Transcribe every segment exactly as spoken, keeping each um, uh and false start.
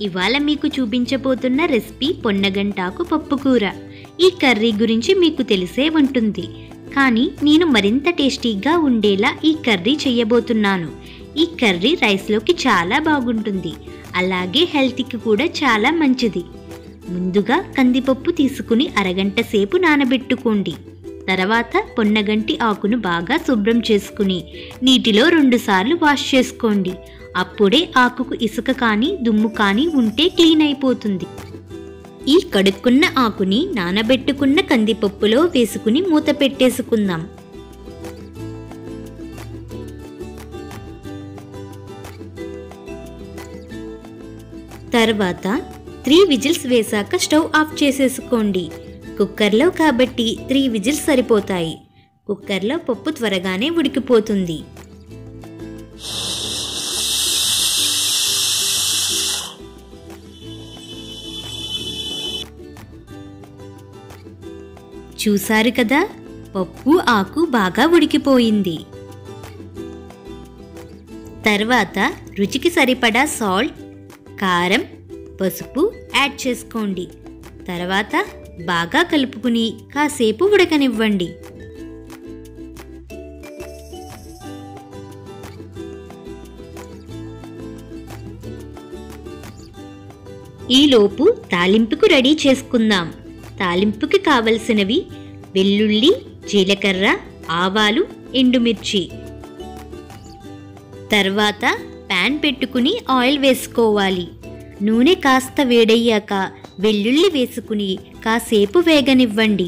ఇవాళ మీకు చూపించబోతున్న రెసిపీ పొన్నగంటాకు పప్పుకూర. ఈ కర్రీ గురించి మీకు తెలిసే ఉంటుంది, కానీ నేను మరింత టేస్టీగా ఉండేలా ఈ కర్రీ చేయబోతున్నాను. ఈ కర్రీ రైస్లోకి చాలా బాగుంటుంది, అలాగే హెల్త్కి కూడా చాలా మంచిది. ముందుగా కందిపప్పు తీసుకుని అరగంట సేపు నానబెట్టుకోండి. తర్వాత పొన్నగంటి ఆకును బాగా శుభ్రం చేసుకుని నీటిలో రెండుసార్లు వాష్ చేసుకోండి. అప్పుడే ఆకుకు ఇసుక కానీ దుమ్ము కానీ ఉంటే క్లీన్ అయిపోతుంది. ఈ కడుక్కున్న ఆకుని నానబెట్టుకున్న కందిపప్పులో వేసుకుని మూత పెట్టేసుకుందాం. తర్వాత త్రీ విజిల్స్ వేశాక స్టవ్ ఆఫ్ చేసేసుకోండి. కుక్కర్లో కాబట్టి త్రీ విజిల్స్ సరిపోతాయి. కుక్కర్లో పప్పు త్వరగానే ఉడికిపోతుంది. చూసారు కదా, పప్పు ఆకు బాగా ఉడికిపోయింది. తర్వాత రుచికి సరిపడా సాల్ట్, కారం, పసుపు యాడ్ చేసుకోండి. తర్వాత బాగా కలుపుకుని కాసేపు ఉడకనివ్వండి. ఈలోపు తాలింపుకు రెడీ చేసుకుందాం. తాలింపుకి కావలసినవి వెల్లుల్లి, జీలకర్ర, ఆవాలు, ఎండుమిర్చి. తర్వాత ప్యాన్ పెట్టుకుని ఆయిల్ వేసుకోవాలి. నూనె కాస్త వేడయ్యాక వెల్లుల్లి వేసుకుని కాసేపు వేగనివ్వండి.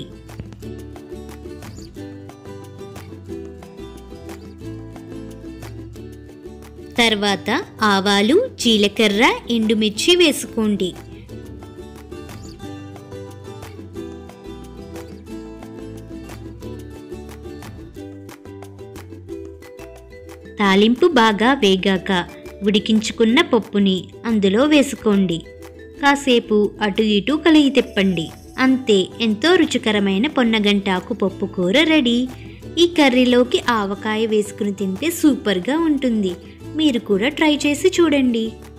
తర్వాత ఆవాలు, జీలకర్ర, ఎండుమిర్చి వేసుకోండి. తాలింపు బాగా వేగాక ఉడికించుకున్న పప్పుని అందులో వేసుకోండి. కాసేపు అటు ఇటు కలిగి తిప్పండి. అంతే, ఎంతో రుచికరమైన పొన్నగంటాకు పప్పు కూర రెడీ. ఈ కర్రీలోకి ఆవకాయ వేసుకుని తింటే సూపర్గా ఉంటుంది. మీరు కూడా ట్రై చేసి చూడండి.